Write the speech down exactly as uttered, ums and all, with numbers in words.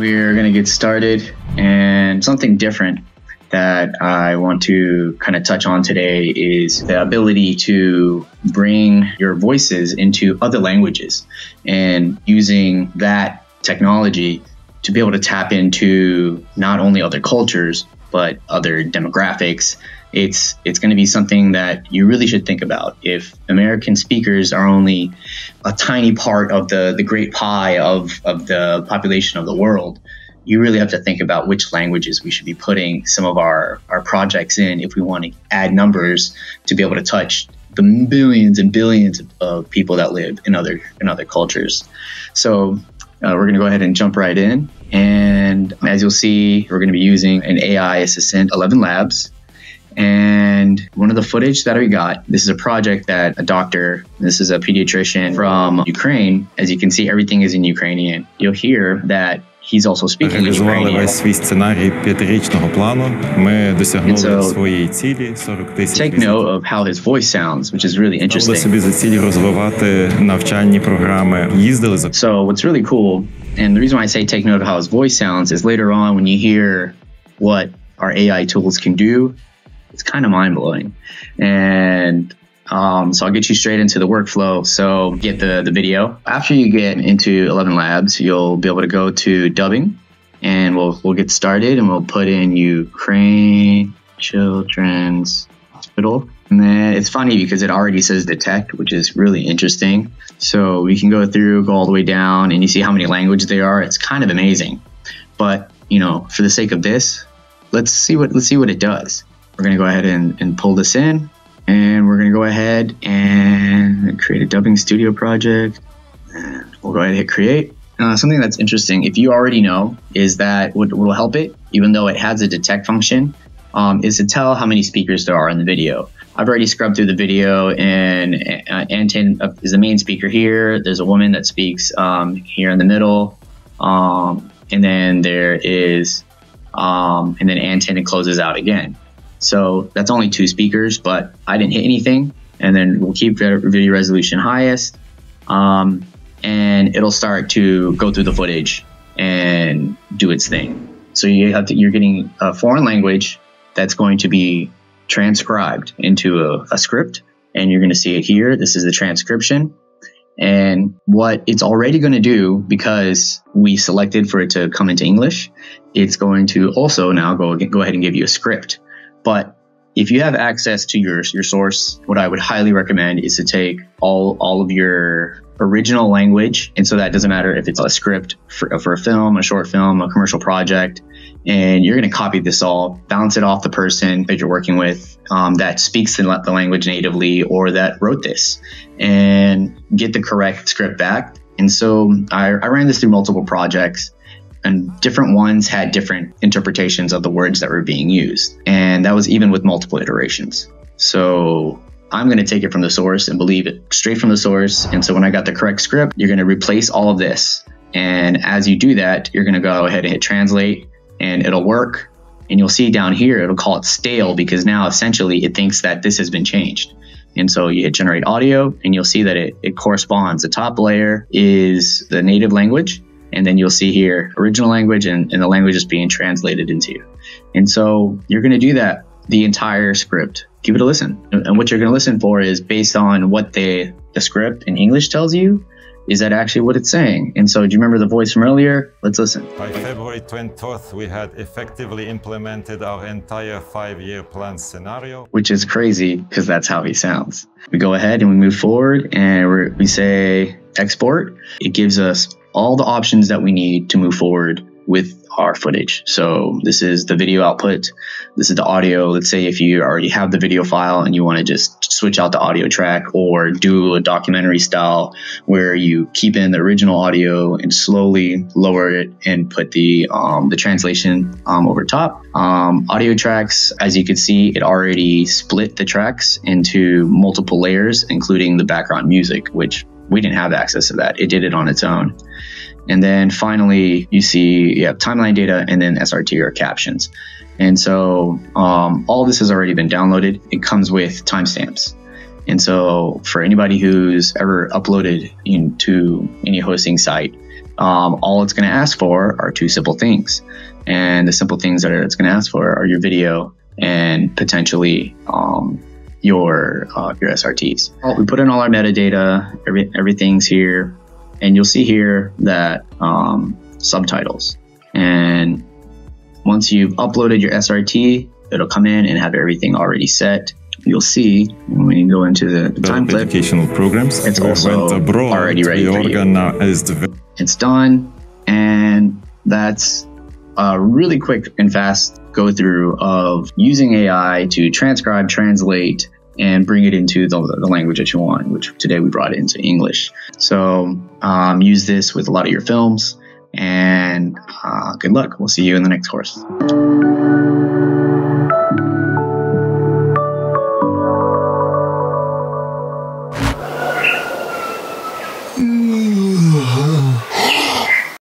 we're going to get started, and something different that I want to kind of touch on today is the ability to bring your voices into other languages and using that technology to be able to tap into not only other cultures, but other demographics. It's it's going to be something that you really should think about. If American speakers are only a tiny part of the, the great pie of, of the population of the world, you really have to think about which languages we should be putting some of our, our projects in if we want to add numbers to be able to touch the billions and billions of people that live in other in other cultures. So uh, we're going to go ahead and jump right in. And as you'll see, we're going to be using an A I assistant, Elevenlabs. And one of the footage that we got, this is a project that a doctor, this is a pediatrician from Ukraine. As you can see, everything is in Ukrainian. You'll hear that he's also speaking Реалізували весь свій сценарій п'ятирічного плану. Ми досягнули своєї цілі сорок тисяч. Take note of how his voice sounds, which is really interesting. Ставили собі за ціль розвивати навчальні програми. Їздили за. So what's really cool, and the reason why I say take note of how his voice sounds is later on when you hear what our A I tools can do, it's kind of mind-blowing. And um, so I'll get you straight into the workflow. So get the, the video. After you get into Elevenlabs, you'll be able to go to dubbing, and we'll we'll get started, and we'll put in Ukraine Children's Hospital. And then it's funny because it already says detect, which is really interesting. So we can go through, go all the way down, and you see how many languages there are. It's kind of amazing. But, you know, for the sake of this, let's see what let's see what it does. We're going to go ahead and, and pull this in, and we're going to go ahead and create a dubbing studio project, and we'll go ahead and hit create. Uh, something that's interesting, if you already know, is that what will help it, even though it has a detect function, um, is to tell how many speakers there are in the video. I've already scrubbed through the video, and uh, Anton is the main speaker here. There's a woman that speaks um, here in the middle, um, and then there is, um, and then Anton closes out again. So that's only two speakers, but I didn't hit anything. And then we'll keep video resolution highest. Um, and it'll start to go through the footage and do its thing. So you have to, you're getting a foreign language that's going to be transcribed into a, a script. And you're going to see it here. This is the transcription. And what it's already going to do, because we selected for it to come into English, it's going to also now go, go ahead and give you a script. But if you have access to your, your source, what I would highly recommend is to take all, all of your original language. And so that doesn't matter if it's a script for, for a film, a short film, a commercial project, and you're going to copy this all, bounce it off the person that you're working with um, that speaks the, the language natively or that wrote this, and get the correct script back. And so I, I ran this through multiple projects, and different ones had different interpretations of the words that were being used. And that was even with multiple iterations. So I'm going to take it from the source and believe it straight from the source. And so when I got the correct script, you're going to replace all of this. And as you do that, you're going to go ahead and hit translate, and it'll work. And you'll see down here, it'll call it stale, because now essentially it thinks that this has been changed. And so you hit generate audio, and you'll see that it, it corresponds. The top layer is the native language. And then you'll see here, original language, and, and the language is being translated into. And so you're going to do that the entire script. Give it a listen. And what you're going to listen for is based on what the, the script in English tells you. Is that actually what it's saying? And so do you remember the voice from earlier? Let's listen. By February twenty-fourth, we had effectively implemented our entire five-year plan scenario. Which is crazy, because that's how he sounds. We go ahead and we move forward, and we're, we say export. It gives us all the options that we need to move forward with our footage. So this is the video output. This is the audio. Let's say if you already have the video file and you want to just switch out the audio track, or do a documentary style where you keep in the original audio and slowly lower it and put the um, the translation um, over top. Um, audio tracks, as you can see, it already split the tracks into multiple layers, including the background music, which we didn't have access to that. It did it on its own. And then finally, you see you have timeline data and then S R T or captions. And so um, all this has already been downloaded. It comes with timestamps. And so for anybody who's ever uploaded into any hosting site, um, all it's going to ask for are two simple things. And the simple things that it's going to ask for are your video and potentially um, your uh, your S R Ts. We put in all our metadata, every, everything's here, and you'll see here that um, subtitles. And once you've uploaded your S R T, it'll come in and have everything already set. You'll see when you go into the, the time clip, educational programs, it's also already ready for you. It's done, and that's a really quick and fast go through of using A I to transcribe, translate, and bring it into the, the language that you want, which today we brought it into English. So um, use this with a lot of your films, and uh, good luck. We'll see you in the next course. Mm.